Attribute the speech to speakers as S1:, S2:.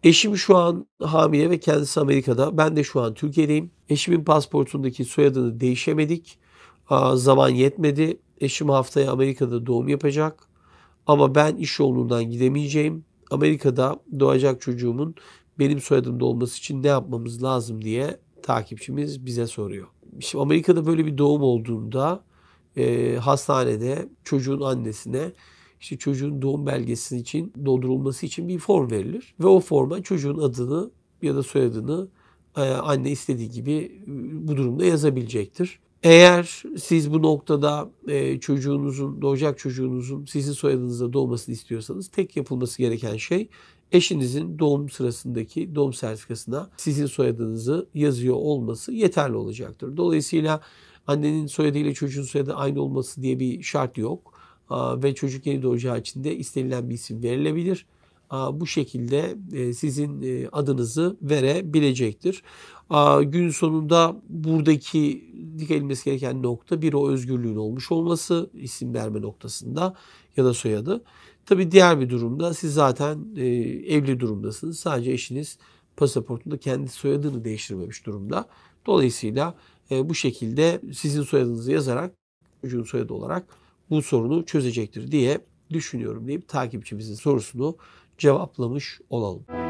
S1: Eşim şu an hamile ve kendisi Amerika'da. Ben de şu an Türkiye'deyim. Eşimin pasaportundaki soyadını değişemedik. Zaman yetmedi. Eşim haftaya Amerika'da doğum yapacak. Ama ben iş yoğunluğundan gidemeyeceğim. Amerika'da doğacak çocuğumun benim soyadımda olması için ne yapmamız lazım diye takipçimiz bize soruyor. Şimdi Amerika'da böyle bir doğum olduğunda hastanede çocuğun annesine işte çocuğun doğum belgesi için doldurulması için bir form verilir. Ve o forma çocuğun adını ya da soyadını anne istediği gibi bu durumda yazabilecektir. Eğer siz bu noktada doğacak çocuğunuzun sizin soyadınızda doğmasını istiyorsanız tek yapılması gereken şey eşinizin doğum sırasındaki doğum sertifikasına sizin soyadınızı yazıyor olması yeterli olacaktır. Dolayısıyla annenin soyadıyla çocuğun soyadı aynı olması diye bir şart yok. Ve çocuk yeni doğacağı için de istenilen bir isim verilebilir. Bu şekilde sizin adınızı verebilecektir. Gün sonunda buradaki dikkat edilmesi gereken nokta bir o özgürlüğün olmuş olması isim verme noktasında ya da soyadı. Tabii diğer bir durumda siz zaten evli durumdasınız. Sadece eşiniz pasaportunda kendi soyadını değiştirmemiş durumda. Dolayısıyla bu şekilde sizin soyadınızı yazarak çocuğun soyadı olarak bu sorunu çözecektir diye düşünüyorum deyip takipçimizin sorusunu cevaplamış olalım.